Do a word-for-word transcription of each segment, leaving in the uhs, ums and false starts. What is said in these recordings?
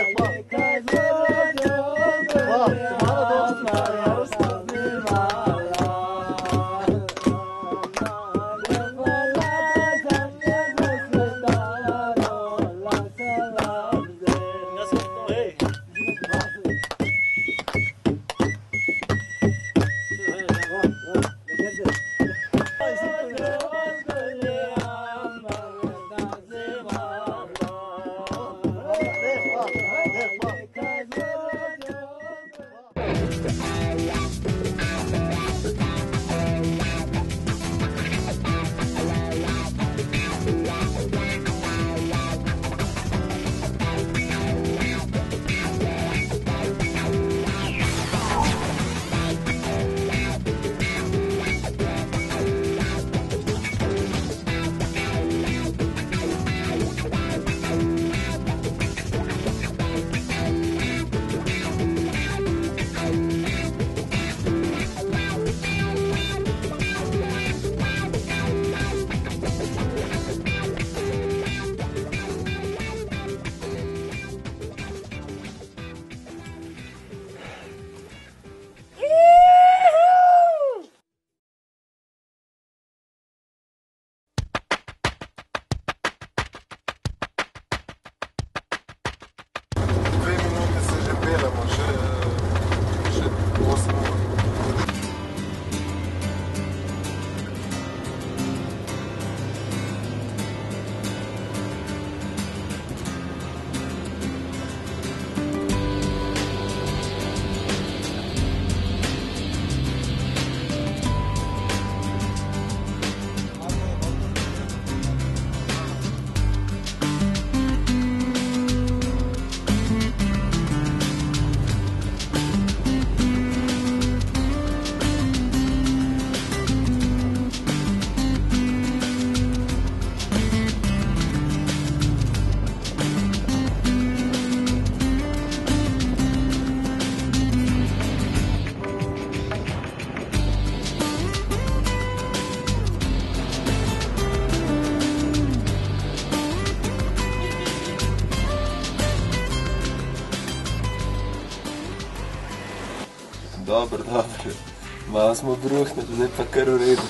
Dobro, dobro. Malo smo bruhnili, zdaj pa kar v redu.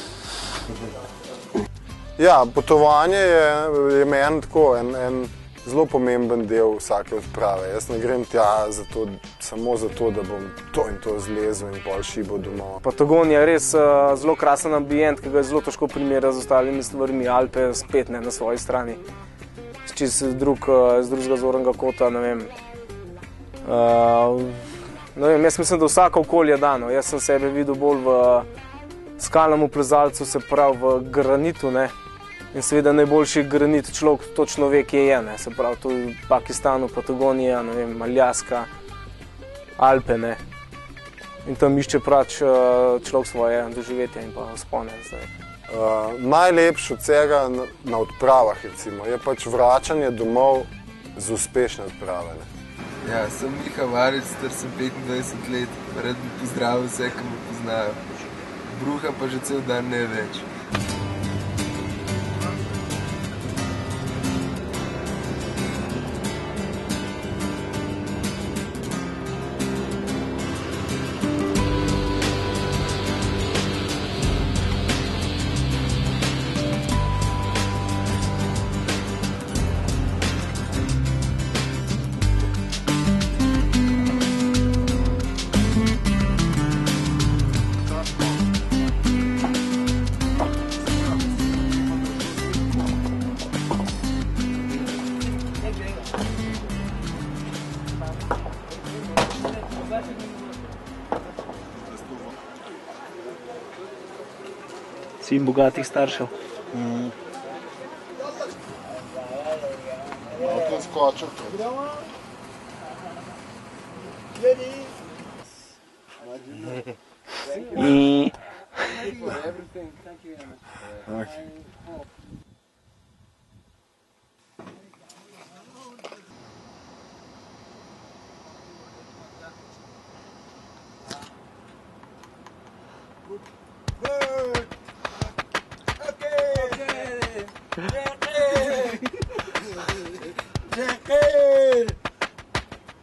Ja, potovanje je, je meni tako en, en zelo pomemben del vsake odprave. Jaz ne grem tja zato, samo zato, da bom to in to zlezel in pol šibo domov. Patagonija je res uh, zelo krasen ambient, ki ga je zelo težko primerjati z ostalimi stvarmi. Alpe spet ne na svoji strani. Čisto drug, uh, z drugega zornega kota, ne vem. Uh, ne vem, jaz mislim, da vsako okolje je dano. Jaz sem sebe videl bolj v skalnem plezalcu, se pravi v granitu, ne. In seveda najboljši granit človek točno ve, kje je, ne. Se pravi, tu v Pakistanu, Patagonija, ne vem, Aljaska, Alpe, ne. In tam išče prač človek svoje doživetje in pa vzpone zdaj. Uh, najlepš od vsega na, na odpravah, recimo, je pač vračanje domov z uspešne odprave, ne. Ja, sem Miha Varič, star sem petindvajset let, rad bi pozdravil vse, ki me poznajo. Bruha pa že cel dan ne več. Sin bogatih staršev. Mm. Malo to skočil. I...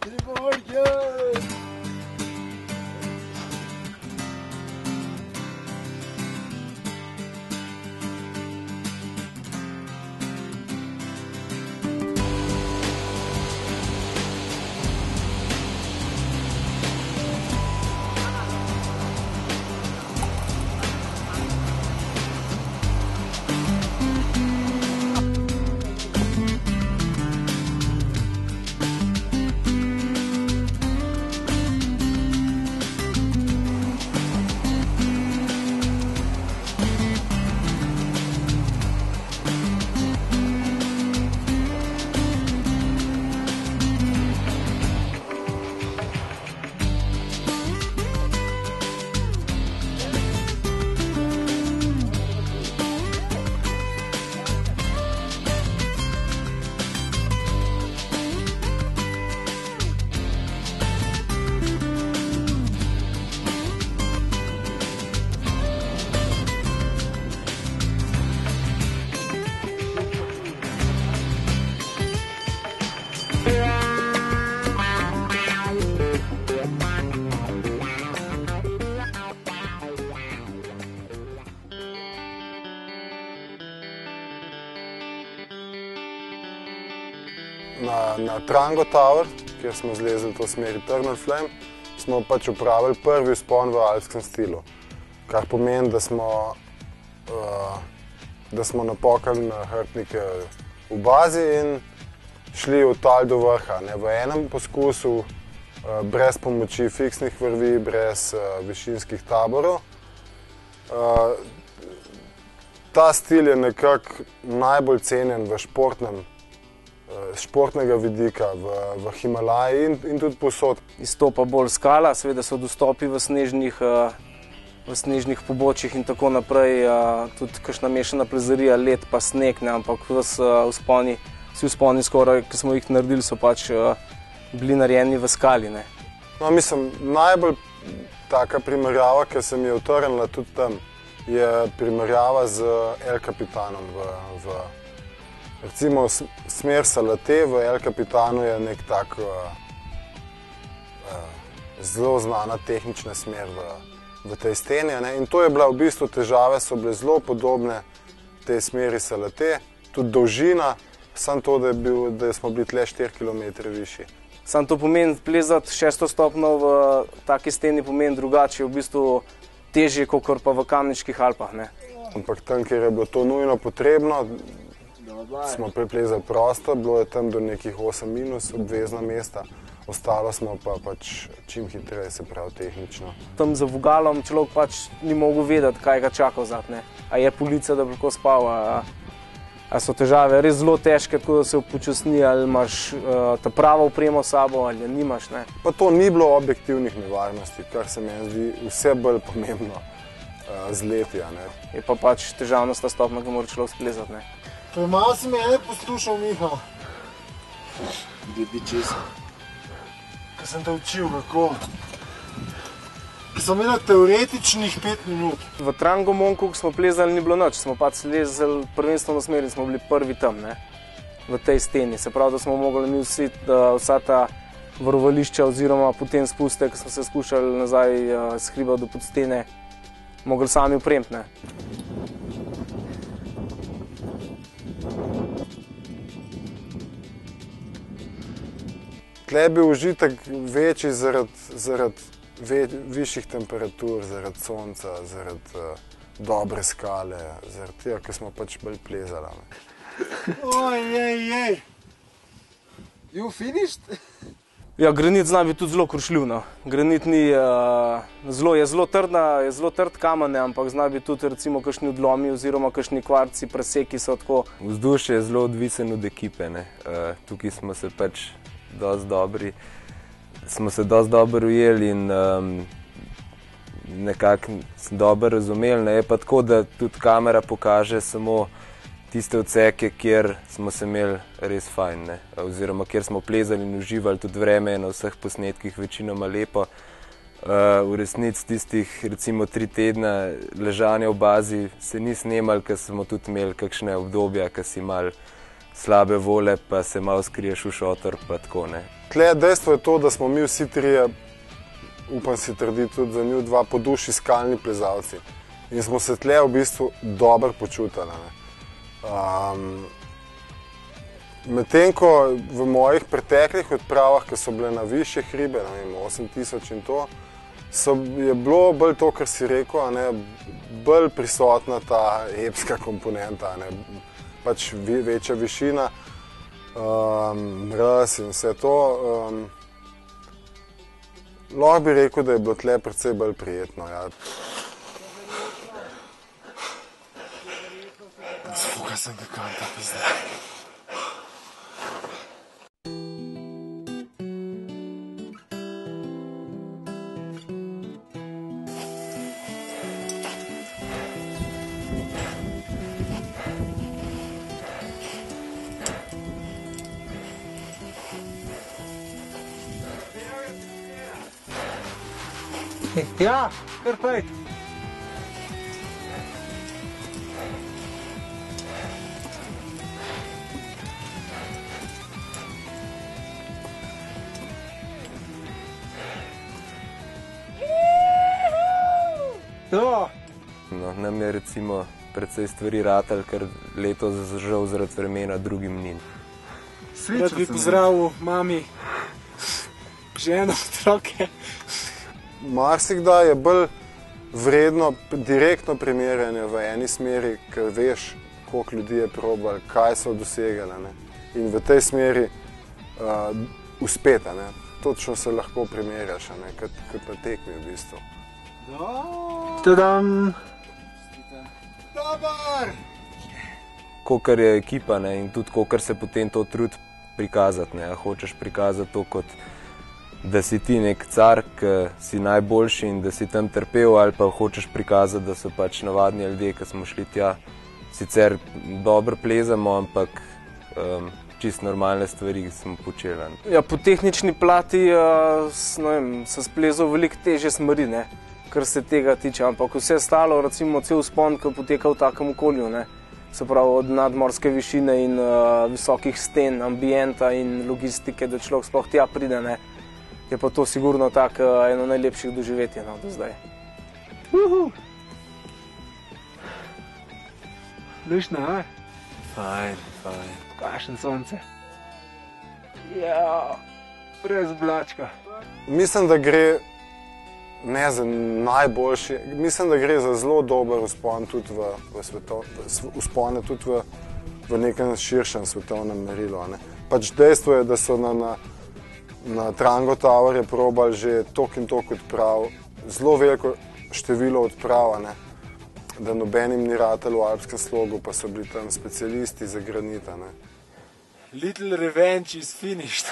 Na, na Trango Tower, kjer smo zlezli to smer Eternal Flame, smo pač upravili prvi vzpon v alpskem stilu. Kar pomeni, da smo, uh, da smo napokali na hrbtnike v bazi in šli v tal do vrha. Ne? V enem poskusu, uh, brez pomoči fiksnih vrvi, brez uh, višinskih taborov. Uh, ta stil je nekako najbolj cenjen v športnem športnega vidika v, v Himalaji in, in tudi posod. Izstopa bolj skala, seveda so dostopi v snežnih, v snežnih pobočjih in tako naprej, tudi kakšna mešana plezarija, led pa sneg, ne, ampak vzponi, vsi vzponi skoraj, ki smo jih naredili, so pač bili narejeni v skali. Ne. No, mislim, najbolj taka primerjava, ki se mi je utrnila tudi tam, je primerjava z El Capitanom v, v Recimo smer Salate v El Capitanu je nek tak uh, uh, zelo znana tehnična smer v, v tej steni. Ne? In to je bila v bistvu težave, so bile zelo podobne tej smeri Salate, tudi dolžina, samo to, da, je bil, da smo bili tle štiri kilometre višji. Samo to pomeni plezati šesto stopno v taki steni pomeni drugače, v bistvu težje, kot pa v Kamniških Alpah. Ne? Ampak tam, kjer je bilo to nujno potrebno, smo preplezali prosto, bilo je tam do nekih osem minus, obvezna mesta, ostalo smo pa pač čim hitreje, se pravi tehnično. Tam za vogalom človek pač ni mogel vedeti, kaj ga čaka vzad, ne. A je polica, da bi lahko spal, a, a so težave res zelo težke, tako da se upočasni, ali imaš uh, ta pravo opremo s sabo, ali nimaš, ne. Pa to ni bilo objektivnih nevarnosti, kar se meni zdi vse bolj pomembno uh, z leti, ne. Je pa pač težavnost ta stopna, ki mora človek splezati, ne. Premalo si mene poslušal, Miha. Glede česa? Ko sem te učil, kako. Ko sem imel teoretičnih pet minut. V Trango Monku, ko smo plezali, ni bilo nič. Smo pač slezali prvenstveno smer in smo bili prvi tam, ne? V tej steni. Se pravi, da smo mogli mi vsi, da, vsa ta varovališča oziroma potem spuste, ko smo se skušali nazaj uh, s hriba do podstene, mogli sami opremiti, ne? Tle je bil užitek večji zaradi, zaradi ve, višjih temperatur, zaradi sonca, zaradi uh, dobre skale, zaradi tega, ker smo pač bolj plezali. Oj, jej, jej. You finished? Ja, granit zna biti tudi zelo krušljiv, no. Granit ni, uh, zelo, je zelo trdna, je zelo trd kamen, ampak zna biti tudi recimo kakšni odlomi oziroma kakšni kvarci, preseki so tako. Vzdušje je zelo odvisen od ekipe, ne. Uh, tukaj smo se pač dosti dobri, smo se dosti dobro ujeli in um, nekako dobro razumeli. Ne. Je pa tako, da tudi kamera pokaže samo tiste odseke, kjer smo se imeli res fajn, ne. Oziroma kjer smo plezali in uživali, tudi vreme je na vseh posnetkih večinoma lepo. Uh, v resnici tistih recimo tri tedna ležanja v bazi se ni snemali, ker smo tudi imeli kakšne obdobja, ki si malo slabe vole, pa se malo skriješ v šotor, pa tako ne. Tle dejstvo je to, da smo mi vsi trije, upam si trditi tudi za njih dva, po duši skalni plezalci. In smo se tle v bistvu dobro počutili. Um, Medtem ko v mojih preteklih odpravah, ki so bile na višje hribe, ne vem, osem tisoč in to, so, je bilo bolj to, kar si rekel, ne, bolj prisotna ta epska komponenta, ne, pač večja višina, um, mraz in vse to. Um, lahko bi rekel, da je bilo tle precej bolj prijetno. Ja. Zfuka sem ga kanta, pizda. Ja, kar pej. To. No, nam je recimo precej stvari ratalo, ker letos žal zaradi vremena drugim ni. Rad bi pozdravil mami, ženo, otroke. Marsikdaj je bolj vredno direktno primerjanje v eni smeri, ker veš, koliko ljudi je probali, kaj so dosegali. Ne? In v tej smeri uh, uspeta. Ne? Točno se lahko primerjaš, ne? kot, kot na tekmi v bistvu. Tadam! Dobar! Kokar je ekipa, ne? In tudi kokar se potem to trud prikazati. Ne? Hočeš prikazati to kot da si ti nek car, ki si najboljši in da si tam trpel, ali pa hočeš prikazati, da so pač navadni ljudje, ki smo šli tja. Sicer dobro plezamo, ampak um, čist normalne stvari smo počeli. Ja, po tehnični plati uh, sem splezal veliko težje smeri, ne, kar se tega tiče, ampak vse stalo, recimo cel vzpon, ki poteka v takem okolju, ne, se pravi od nadmorske višine in uh, visokih sten, ambienta in logistike, da človek sploh tja pride, ne, je pa to sigurno tak uh, eno najlepših doživetij, no, do zdaj. Uhu. Lušno, a? Fajn, fajn. Kakšen sonce. Ja, brez oblačka. Mislim, da gre ne za najboljši, mislim, da gre za zelo dober vzpon tudi v, v svetov, vzpone tudi v, v nekem širšem svetovnem merilu. Ne. Pač dejstvo je, da so na, na, na Trango Tower je probali že tok in tok odprav, zelo veliko število odprav, ne, da nobenim ni ratal v alpskem slogu, pa so bili tam specialisti za granita. Ne. Little revenge is finished.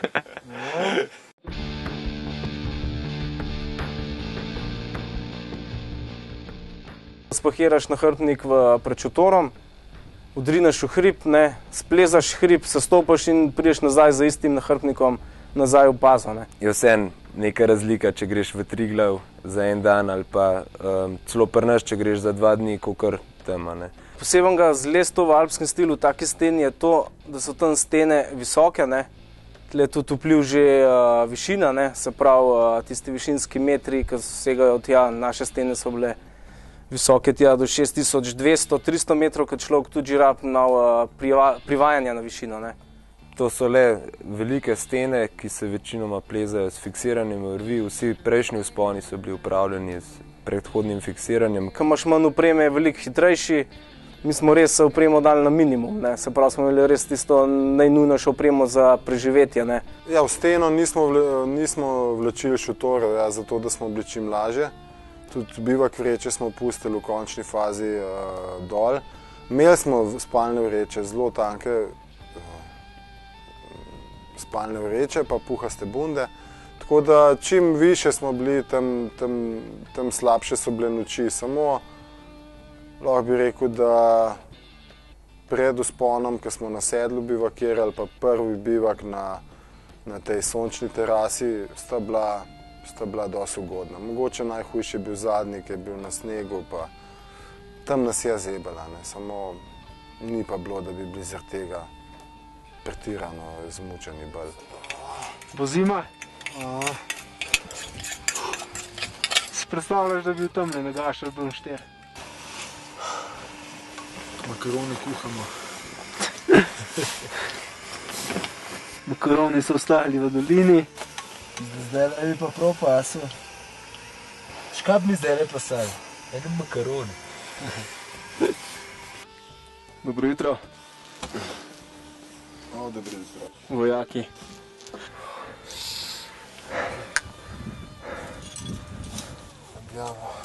Spahiraš nahrbtnik pred šotorom, udrineš v hrib, ne, splezaš hrib, se stopaš in prideš nazaj za istim nahrbtnikom nazaj v bazo. Ne. Je vseeno neka razlika, če greš v Triglav za en dan ali pa um, celo pri nas, če greš za dva dni, kakor tam. Ne. Posebnega zlezto v alpskem stilu v taki steni je to, da so tam stene visoke, ne. Tle je tudi vpliv že uh, višina, ne. Se pravi uh, tisti višinski metri, ki segajo tja, naše stene so bile visoke tja do šest tisoč dvesto do tristo metrov, kad človek tudi rab na priva, privajanja na višino. Ne. To so le velike stene, ki se večinoma plezajo s fiksiranimi vrvi. Vsi prejšnji vzponi so bili upravljeni s predhodnim fiksiranjem. Ko imaš manj opreme, je veliko hitrejši. Mi smo res opremo dali na minimum, ne. Se pravi, smo imeli res tisto najnujnejšo opremo za preživetje. Ne. Ja, v steno nismo, vle, nismo vlačili šotorov, ja, zato da smo bili čim lažje. Tudi bivak vreče smo pustili v končni fazi uh, dol. Imeli smo spalne vreče, zelo tanke uh, spalne vreče, pa puhaste bunde. Tako da čim više smo bili, tem, tem, tem slabše so bile noči. Samo lahko bi rekel, da pred vzponom, ko smo na sedlu bivakirali, pa prvi bivak na, na tej sončni terasi, sta bila sta bila dosti ugodna. Mogoče najhujši je bil zadnji, ki je bil na snegu, pa tam nas je zebala, ne. Samo ni pa bilo, da bi bili zaradi tega pretirano izmučeni bolj. Bo zima? Si predstavljaš, da bi bil tam ne nagašal bil štir? Makaroni kuhamo. Makaroni so ostali v dolini. Zdaj bi pa prav pasel. Škaj bi mi zdaj le pasali? Eno makaroni. Dobro jutro. O, dobro jutro. Vojaki. Objavo.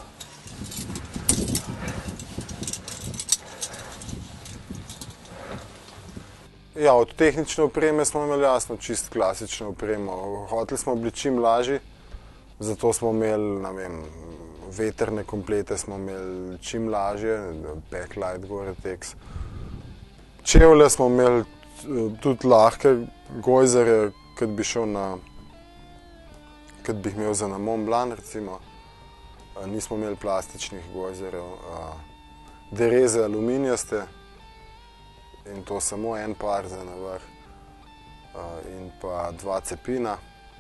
Ja, od tehnične opreme smo imeli jasno čist klasično opremo. Hoteli smo biti čim lažji, zato smo imeli, ne vem, veterne komplete smo imeli čim lažje, backlight, Gore-Tex. Čevlje smo imeli tudi lahke gojzere, kad bi šel na, kad bi jih imel za na Mont Blanc, recimo. Nismo imeli plastičnih gojzerjev. Dereze aluminijaste in to samo en par za na vrh. In pa dva cepina,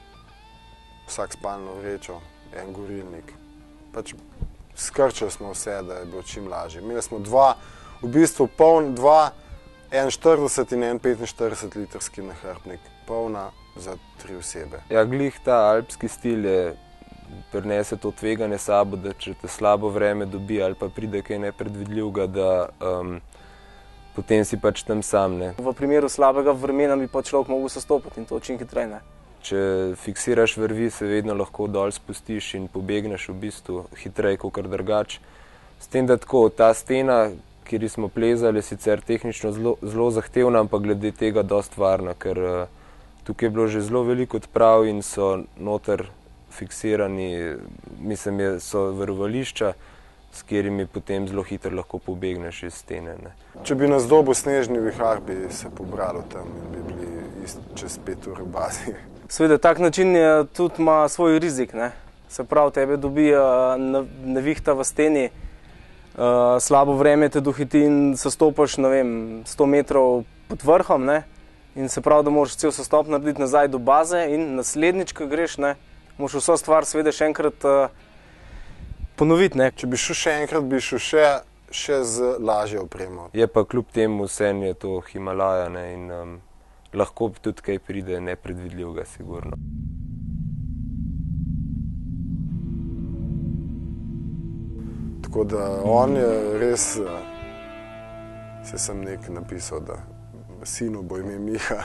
vsak spalno vrečo, en gorilnik. Pač skrčili smo vse, da je bilo čim lažje. Imeli smo dva, v bistvu poln, dva, en štirideset in en petinštirideset litrski nahrbnik, polna za tri osebe. Ja, glih ta alpski stil je prinese to tveganje sabo, da če te slabo vreme dobi ali pa pride kaj nepredvidljivega, da um, potem si pač tam sam. Ne. V primeru slabega vremena bi pa človek mogel sestopiti in to čim hitreje, ne. Če fiksiraš vrvi, se vedno lahko dol spustiš in pobegneš v bistvu hitreje kakor drugače. S tem, da tako, ta stena, kjer smo plezali, je sicer tehnično zelo, zelo zahtevna, ampak glede tega dost varna, ker uh, tukaj je bilo že zelo veliko odprav in so noter fiksirani, mislim, je, so varovališča, s katerimi potem zelo hitro lahko pobegneš iz stene. Ne. Če bi nas dobil snežni vihar, bi se pobralo tam in bi bili ist, čez pet ur v bazi. Seveda, tak način je, tudi ima svoj rizik, ne. Se pravi, tebe dobi uh, nevihta v steni, uh, slabo vreme te dohiti in sestopaš, ne vem, sto metrov pod vrhom, ne. In se pravi, da moraš cel sestop narediti nazaj do baze in naslednjič, ko greš, ne, moraš vso stvar seveda še enkrat uh, ponoviti, ne. Če bi šel še enkrat, bi šel še, še z lažjo opremo. Je pa kljub temu vsem je to Himalaja, ne, in um, lahko tudi kaj pride nepredvidljivega, sigurno. Tako da on je res, se sem nekaj napisal, da sinu bo ime Miha.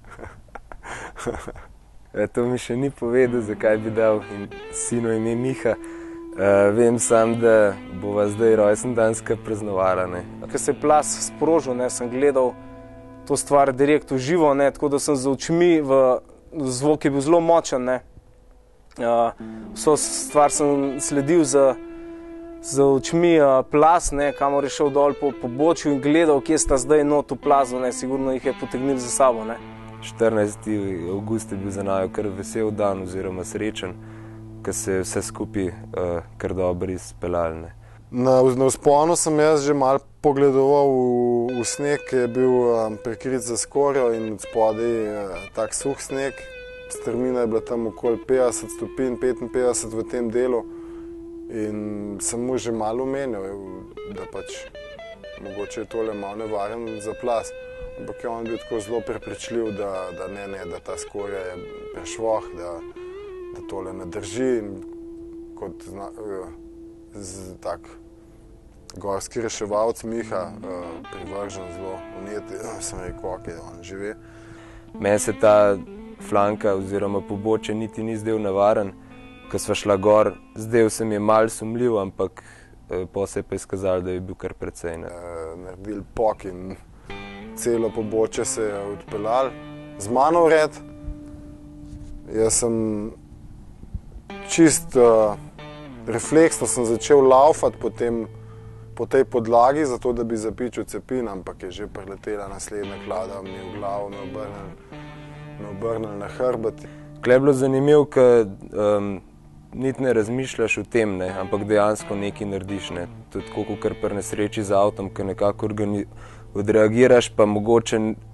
E, to mi še ni povedal, zakaj bi dal sinu ime Miha. Uh, vem sam, da bova zdaj rojstendanska praznovala. Ko se je plaz sprožil, ne, sem gledal to stvar direkt v živo, ne, tako da sem z očmi, v, zvok je bil zelo močen. Ne. Uh, vso stvar sem sledil z, z očmi uh, plaz, ne, kamor je šel dol po pobočju in gledal, kje sta zdaj not v plazu, ne, sigurno jih je potegnil za sabo. Ne. štirinajsti avgust je bil za naju kar vesel dan oziroma srečen, ko se je vse skupaj uh, kar dobro izpeljalo. Na, na vzponu sem jaz že malo pogledoval v, v sneg, ki je bil um, prekrit za skorjo in spodaj uh, tak suh sneg. Strmina je bila tam okoli petdeset stopinj, petinpetdeset v tem delu in sem mu že malo omenil, da pač mogoče je tole malo nevaren za plaz. Ampak je on bil tako zelo prepričljiv, da, da ne, ne, da ta skorja je prešvoh, da da tole ne drži in kot zna, z, tak gorski reševalc Miha, privržen zelo vneti, sem rekel, ok, on živi. Meni se ta flanka oziroma pobočje niti ni zdel nevaren, ko sva šla gor, zdel se mi je malo sumljiv, ampak po se je pa izkazalo, da je bil kar precej. Ne. Naredili pok in celo pobočje se je odpeljalo. Z mano vred, jaz sem čist uh, refleksno sem začel laufati po, tem, po tej podlagi, zato da bi zapičil cepin, ampak je že preletela naslednja klada, mi v glavo, me obrnil, me obrnil na hrbet. Tukaj je bilo zanimivo, ker um, niti ne razmišljaš o tem, ne, ampak dejansko nekaj narediš. Ne. To je tako, kot pri nesreči z avtom, ker nekako odreagiraš, pa mogoče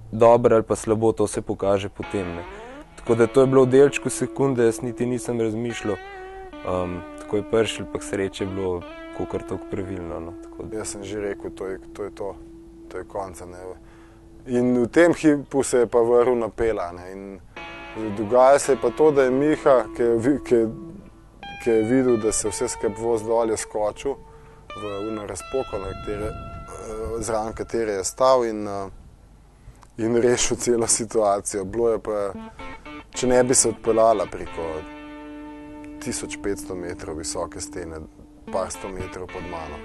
dobro ali pa slabo, to se pokaže potem. Ne. Tako da to je bilo v delčku sekunde, jaz niti nisem razmišljal. Um, tako je prišel, pa sreče je bilo kakor toliko pravilno. No. Tako da. Jaz sem že rekel, to je to, je to. to je konca. Ne. In v tem hipu se je pa vrl napela. Ne. In dogaja se je pa to, da je Miha, ki je, ki je, ki je videl, da se vse skup voz dol, je skočil v uno razpoko, zraven katere je stal in, in rešil celo situacijo. Bilo je pa, če ne bi se odpeljala preko tisoč petsto metrov visoke stene, par sto metrov pod mano.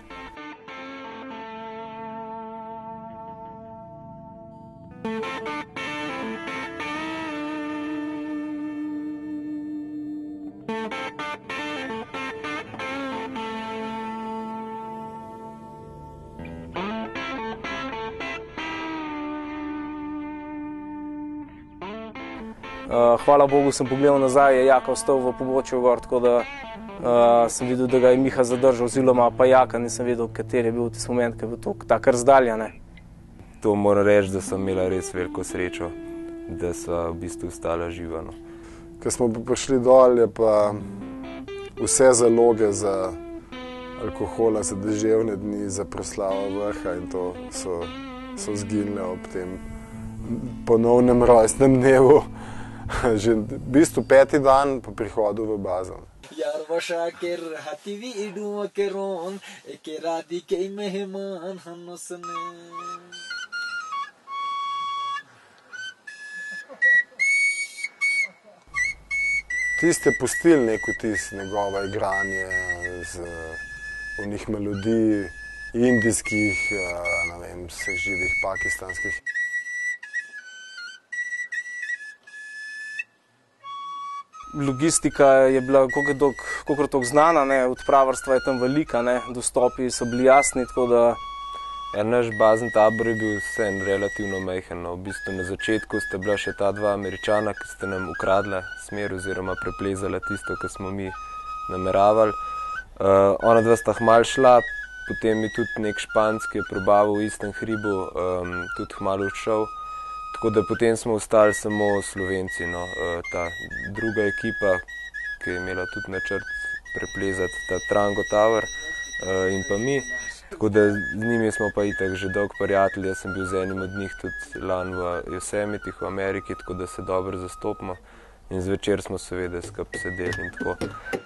Uh, hvala Bogu sem pogledal nazaj, je Jaka ostal v pobočju gor, tako da uh, sem videl, da ga je Miha zadržal, oziroma pa Jaka, nisem vedel, kateri je bil tisti moment, ki je bil tako razdaljen. To moram reči, da sem imela res veliko srečo, da sva v bistvu ostala živa. No. Ko smo prišli dol, je pa vse zaloge za alkohola, za deževne dni, za proslavo vrha in to so, so zginile ob tem ponovnem rojstnem dnevu. Že v bistvu peti dan po prihodu v bazo. Tiste pustili nek vtis, njegovo igranje z onih melodij indijskih, ne vem, vseh živih pakistanskih. Logistika je bila kolikor toliko znana, ne, odpravarstva je tam velika, ne, dostopi so bili jasni, tako da... Ja, naš bazen tabor je bil vseeno relativno majhen. No. V bistvu na začetku sta bila še ta dva Američana, ki sta nam ukradla smer oziroma preplezala tisto, kar smo mi nameravali. Uh, ona dva sta hmal šla, potem je tudi nek Španc, ki je probaval v istem hribu, um, tudi hmalo odšel. Tako da potem smo ostali samo Slovenci, no. Ta druga ekipa, ki je imela tudi načrt preplezati ta Trango Tower in pa mi. Tako da z njimi smo pa itak že dolgo prijatelji, jaz sem bil z enim od njih tudi lani v Yosemitih v Ameriki, tako da se dobro zastopimo. In zvečer smo seveda skupaj sedeli in tako.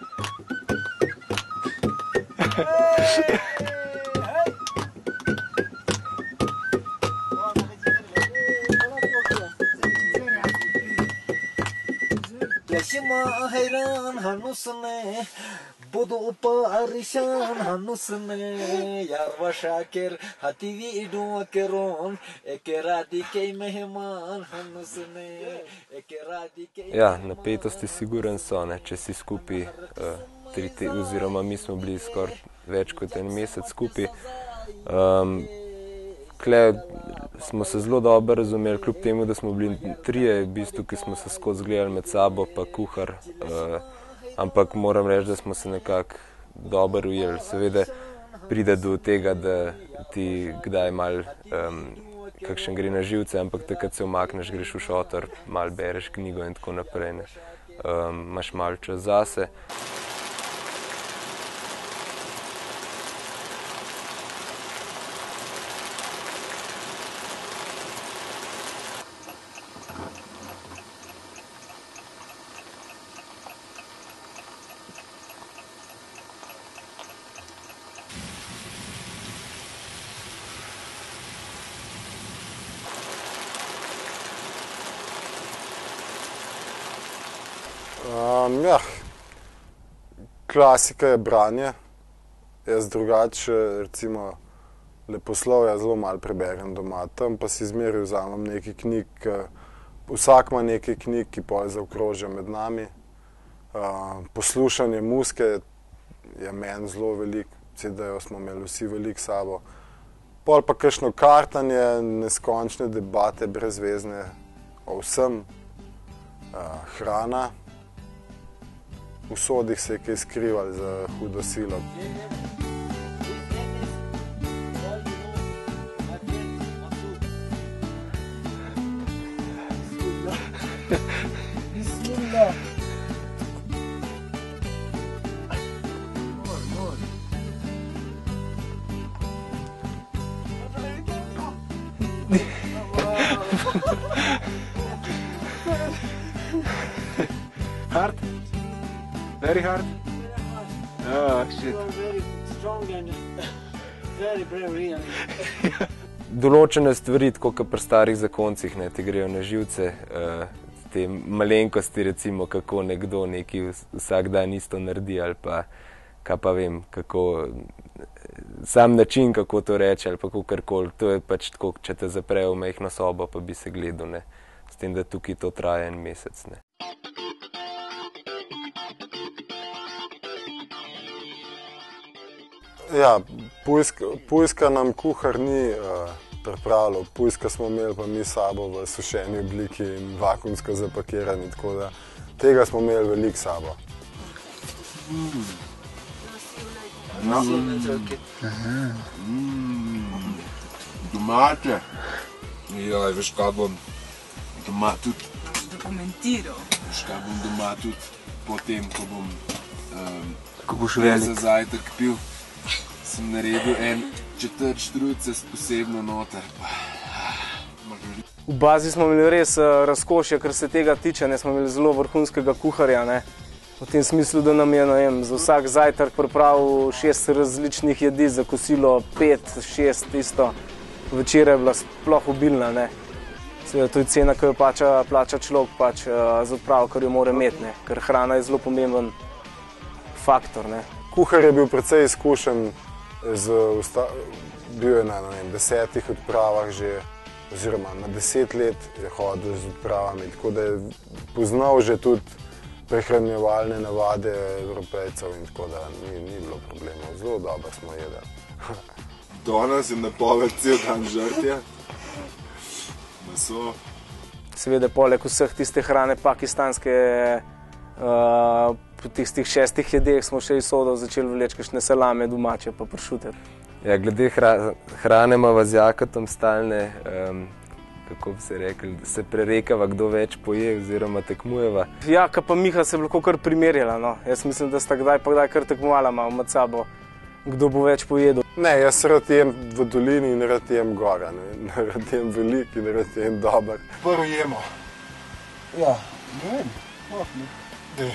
हैरान हनुसने बुदो परेशान हनुसने यार वशाकिर हतीवी इडो केरोन एकेरादी के मेहमान हनुसने एकेरादी के Ja, napetosti siguren so, ne, če si skupaj uh, tri te, oziroma mi smo bili skoraj več kot en mesec skupaj. Um, Kle smo se zelo dobro razumeli, kljub temu, da smo bili trije, v bistvu, ki smo se skozi gledali med sabo, pa kuhar. Uh, ampak moram reči, da smo se nekako dobro ujeli. Seveda pride do tega, da ti kdaj mal um, kakšen gre na živce, ampak takrat se umakneš, greš v šotor, mal bereš knjigo in tako naprej. Ne. Um, imaš malo čas zase. Um, ja, klasika je branje. Jaz drugače, recimo, leposlovja zelo malo preberem doma. Tam pa si zmeraj vzamem nekaj knjig. Vsak ima nekaj knjig, ki potem zaokrožijo med nami. Uh, poslušanje muzike je meni zelo veliko. C D-jev smo imeli vsi veliko s sabo. Pol pa kakšno kartanje, neskončne debate, brezvezne o vsem. Uh, hrana. V sodih se je kaj skrivali za hudo silo. Hard? Very hard? Oh, shit. Very strong and very brave. Določene stvari, tako kot pri starih zakoncih, ne, ti grejo na živce, uh, te malenkosti, recimo, kako nekdo nekaj vsak dan isto naredi, ali pa, kaj pa vem, kako, sam način, kako to reče, ali pa kakorkoli. To je pač tako, če te zaprejo v majhno sobo, pa bi se gledal, ne, s tem, da tukaj to traja en mesec, ne. Ja, pujska, pujska nam kuhar ni uh, pripravljal, pujska smo imeli pa mi sabo v sušeni obliki in vakuumsko zapakirani, tako da tega smo imeli veliko sabo. Mm. No. Mm. Domače. Joj, veš kaj bom doma tudi... Dokumentiral. Veš kaj bom doma tudi potem, ko bom um, ko boš velik. Za zajtrk pil. Sem naredil en četrt štruce s posebno noter. V bazi smo imeli res uh, razkošje, kar se tega tiče, ne, smo imeli zelo vrhunskega kuharja, ne. V tem smislu, da nam je, ne vem, za vsak zajtrk pripravil šest različnih jedi, za kosilo pet, šest, isto. Večera je bila sploh obilna, ne. Seveda, to je cena, ki jo plača, plača človek pač uh, za odpravo, kar jo mora imeti, ne, ker hrana je zelo pomemben faktor, ne. Kuhar je bil precej izkušen, z, bil je na ne vem, desetih odpravah že, oziroma na deset let je hodil z odpravami, tako da je poznal že tudi prehranjevalne navade Evropejcev in tako da ni, ni bilo problemov. Zelo dobro smo jedli. Danes je napoved cel dan žrtje. Meso. Seveda, poleg vseh tiste hrane pakistanske, uh, po tistih šestih jedeh smo še iz sodov začeli vleči kakšne salame domače pa pršute. Ja, glede hra, hrane imava z Jakotom stalne, um, kako bi se rekli, se prerekava, kdo več poje oziroma tekmujeva. Jaka pa Miha se je lahko kar primerjala, no. Jaz mislim, da sta kdaj pa kdaj kar tekmovala malo med sabo, kdo bo več pojedel. Ne, jaz rad jem v dolini in rad jem gora, ne. Rad jem velik in rad jem dober. Prvo jemo. Ja, ne vem, oh, ne. Dej.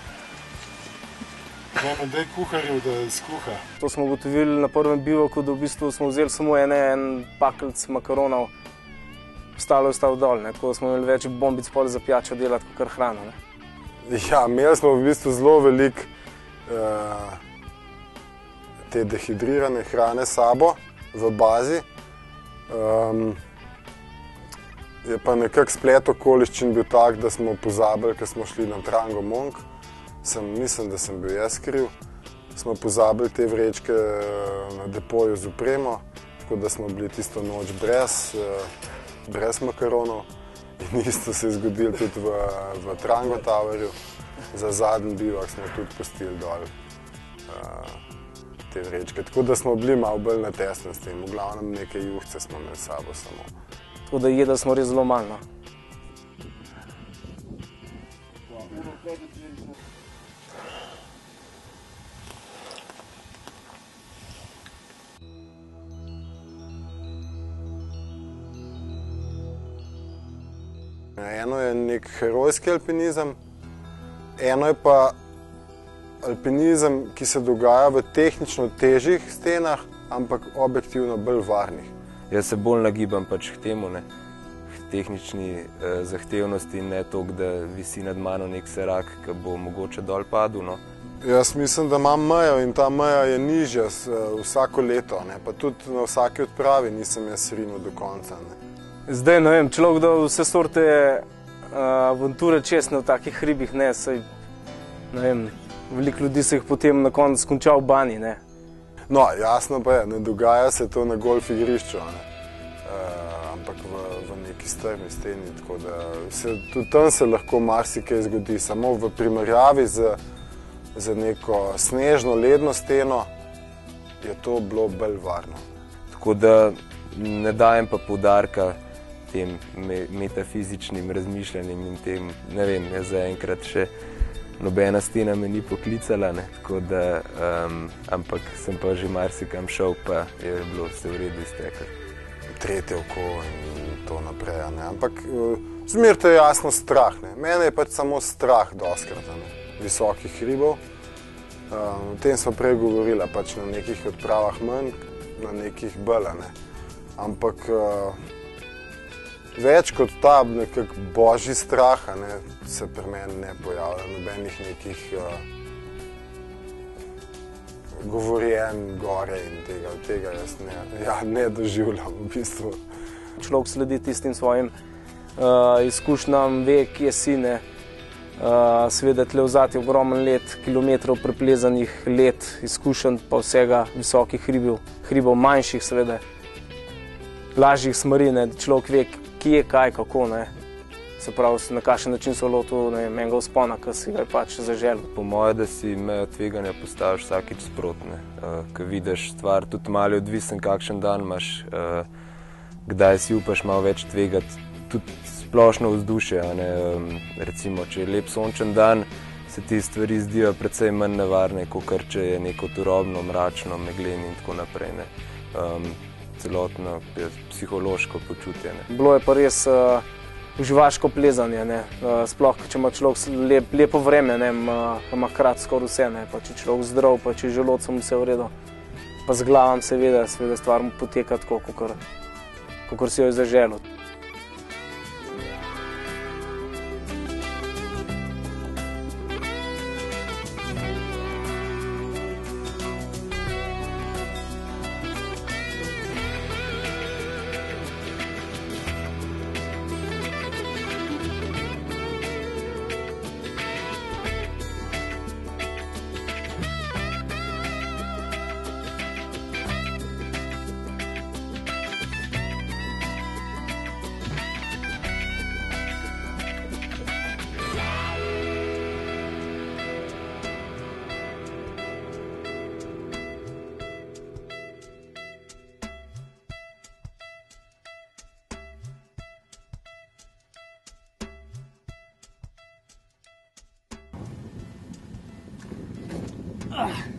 Gremo dej kuharju, da skuha. To smo ugotovili na prvem bivaku, da v bistvu smo vzeli samo ene, en pakelc makaronov, ostalo je ostalo dol, ne. Tako da smo imeli več bombic pol za pijačo delati, kakor hrano, ne. Ja, imeli smo v bistvu zelo veliko uh, te dehidrirane hrane sabo v bazi. Um, je pa nekako splet okoliščin bil tak, da smo pozabili, ker smo šli na Trango Monk. Sem, mislim, da sem bil jaz kriv. Smo pozabili te vrečke na depoju z opremo, tako da smo bili tisto noč brez, brez makaronov. In isto se je zgodilo tudi v, v Trango Towerju. Za zadnji bivak smo tudi pustili dol uh, te vrečke. Tako da smo bili malo bolj na tesnem s tem. V glavnem neke juhce smo imeli s sabo samo. Tako da jedli smo res zelo malo. Eno je nek herojski alpinizem, eno je pa alpinizem, ki se dogaja v tehnično težjih stenah, ampak objektivno bolj varnih. Jaz se bolj nagibam pač k temu, ne, k tehnični eh, zahtevnosti, ne toliko, da visi nad mano nek serak, ki bo mogoče dol padel, no. Jaz mislim, da imam mejo in ta meja je nižja s, vsako leto, ne, pa tudi na vsaki odpravi nisem jaz rinil do konca, ne. Zdaj, ne vem, človek da vse sorte uh, avanture česne v takih hribih, ne, saj, ne vem, veliko ljudi se jih potem na koncu konča v banji, ne. No, jasno pa je, ne dogaja se to na golf igrišču, ne, uh, ampak v, v neki strmi steni, tako da se, tudi tam se lahko marsikaj zgodi, samo v primerjavi z, z neko snežno ledno steno je to bilo bolj varno. Tako da ne dajem pa poudarka tem me, metafizičnim razmišljanjem in tem, ne vem, jaz zaenkrat še nobena stena me ni poklicala, ne, tako da, um, ampak sem pa že marsikam šel, pa je bilo vse v redu izteklo. Tretje oko in to naprej, ne, ampak zmer to je jasno strah, ne. Mene je pač samo strah doskrat, ne, visokih hribov. Um, o tem smo prej govorila, pač na nekih odpravah manj, na nekih bolj, ne. Ampak uh, več kot ta nekak božji strah, ne, se pri meni ne pojavlja, nobenih nekih uh, govorjen gore in tega, tega jaz ne, ja, ne doživljam v bistvu. Človek sledi tistim svojim uh, izkušnjam, ve, kje si, ne. Uh, seveda tle vzati ogromen let, kilometrov preplezanih let, izkušenj pa vsega visokih hribov, hribov manjših seveda, lažjih smeri, ne, človek ve, kje, kaj, kako, ne. Se pravi, na kakšen način so lotil enega vzpona, ki si ga je pač zaželil. Po moje, da si mejo tveganja postaviš vsakič sprot, ne. Uh, ko vidiš stvar, tudi malo je odvisen, kakšen dan imaš, uh, kdaj si upaš malo več tvegati, tudi splošno vzdušje, a ne, um, recimo, če je lep sončen dan, se ti stvari zdijo precej manj nevarne, kakor če je neko turobno, mračno, megleno in tako naprej, ne. Um, celotno psihološko počutje, ne. Bilo je pa res uh, uživaško plezanje, ne, uh, sploh, če ima človek lep, lepo vreme, ne, ima, ima krat skoraj vse, ne, pa če človek zdrav, pa če je želodcem vse v redu, pa z glavom seveda, seveda stvar mu poteka tako, kakor, kakor si jo je zaželil. Ah.